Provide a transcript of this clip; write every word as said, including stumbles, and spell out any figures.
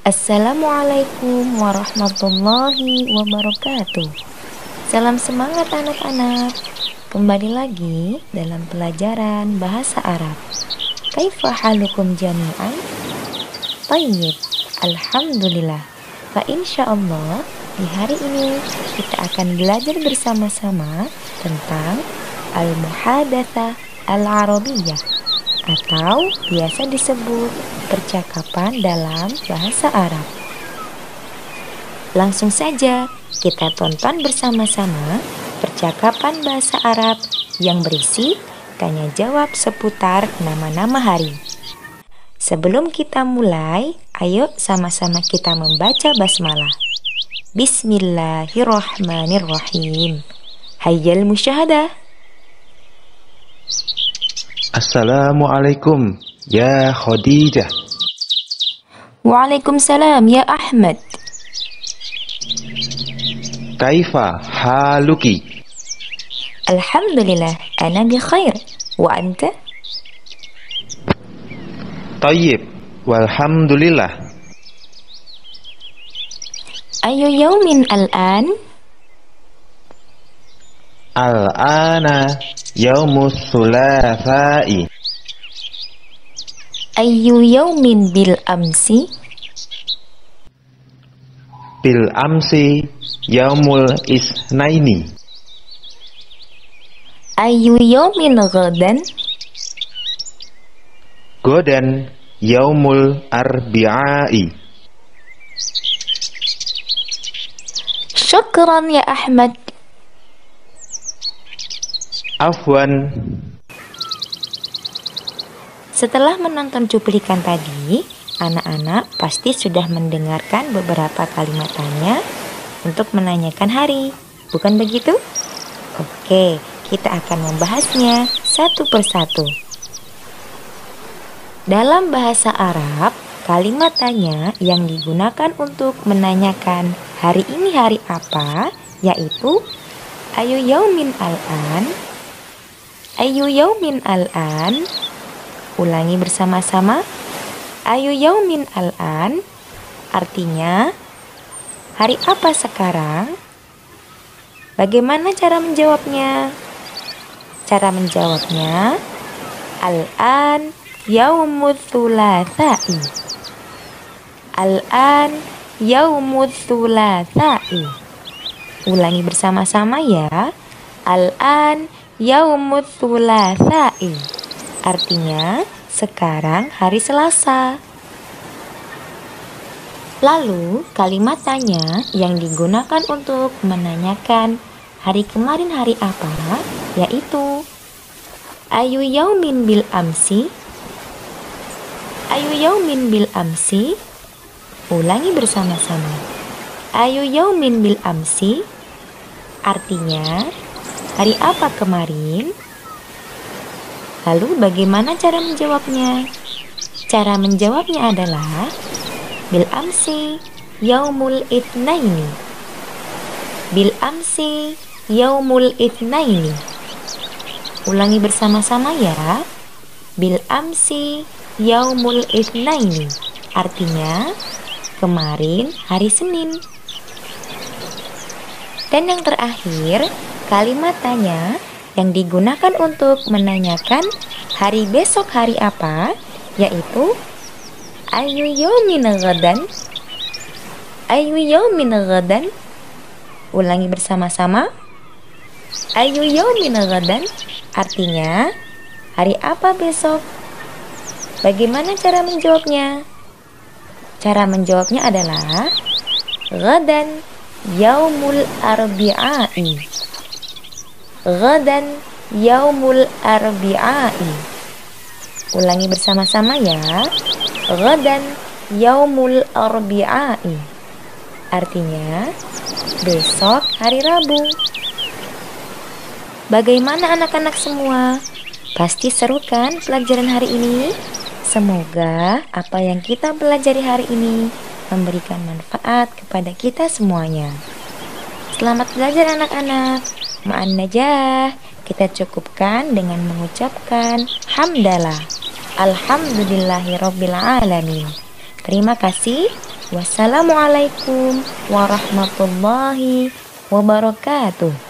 Assalamualaikum warahmatullahi wabarakatuh. Salam semangat anak-anak. Kembali lagi dalam pelajaran bahasa Arab. Kaifa halukum jami'an? Tayyib, alhamdulillah. Fa insyaallah di hari ini kita akan belajar bersama-sama tentang al-muhadatsah al-arabiyyah atau biasa disebut percakapan dalam bahasa Arab. Langsung saja kita tonton bersama-sama percakapan bahasa Arab yang berisi tanya jawab seputar nama-nama hari. Sebelum kita mulai, ayo sama-sama kita membaca basmalah. Bismillahirrahmanirrahim. Hayyal musyahadah. Assalamualaikum ya Khadijah. Waalaikumsalam ya Ahmad. Kaifa haluki? Alhamdulillah, ana bi khair. Wa anta? Tayyib, walhamdulillah. Ayu yaumin al-an? Al-ana yaumus thulatsa'i. Ayu yaumin bil amsi? Bil amsi yaumul isnaini. Ayu yaumin ghadan? Godan yaumul arbi'ai. Syukran ya Ahmad. Afwan. Setelah menonton cuplikan tadi, anak-anak pasti sudah mendengarkan beberapa kalimat tanya untuk menanyakan hari, bukan begitu? Oke, kita akan membahasnya satu persatu. Dalam bahasa Arab, kalimat tanya yang digunakan untuk menanyakan hari ini hari apa, yaitu ayu yaumin al-an. Ayu yaumin al-an. Ulangi bersama-sama. Ayu yaumin al-an artinya hari apa sekarang? Bagaimana cara menjawabnya? Cara menjawabnya al-an yaumut thulatsa'i. Al-an yaumut thulatsa'i. Ulangi bersama-sama ya. Al-an yaumut thulatsa'i. Artinya sekarang hari Selasa. Lalu kalimat tanya yang digunakan untuk menanyakan hari kemarin hari apa, yaitu ayu yaumin bil amsi. Ayu yaumin bil amsi. Ulangi bersama-sama. Ayu yaumin bil amsi artinya hari apa kemarin? Lalu bagaimana cara menjawabnya? Cara menjawabnya adalah bil amsi yaumul itsnaini. Bil amsi yaumul itsnaini. Ulangi bersama-sama ya. Bil amsi yaumul itsnaini. Artinya kemarin hari Senin. Dan yang terakhir, kalimat tanya yang digunakan untuk menanyakan hari besok hari apa, yaitu ayu yaumin ghadan. Ayu yaumin ghadan. Ulangi bersama-sama. Ayu yaumin ghadan artinya hari apa besok? Bagaimana cara menjawabnya? Cara menjawabnya adalah ghadan yaumul arbi'ai. Ghadan yaumul arbi'ai. Ulangi bersama-sama ya. Ghadan yaumul arbi'ai. Artinya besok hari Rabu. Bagaimana anak-anak semua? Pasti seru kan pelajaran hari ini? Semoga apa yang kita pelajari hari ini memberikan manfaat kepada kita semuanya. Selamat belajar anak-anak. Ma'an najah. Kita cukupkan dengan mengucapkan hamdalah. Alhamdulillahirabbil alamin. Terima kasih. Wassalamualaikum warahmatullahi wabarakatuh.